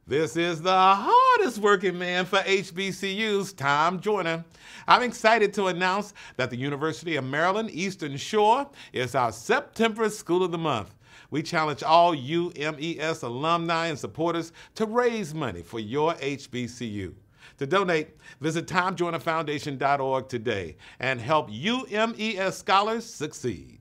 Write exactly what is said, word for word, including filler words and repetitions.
This is the hardest working man for H B C Us, Tom Joyner. I'm excited to announce that the University of Maryland Eastern Shore is our September School of the Month. We challenge all U M E S alumni and supporters to raise money for your H B C U. To donate, visit tom joyner foundation dot org today and help U M E S scholars succeed.